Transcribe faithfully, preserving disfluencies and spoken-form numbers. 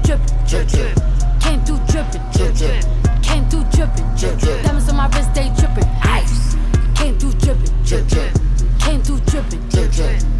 drippin', drip, drip. Came through drippin', drip, drip. Came through drippin', drip, drip. Diamonds on my wrist, they drippin', ice. Came through drippin', drip, drip. Came through drippin', drip, drip.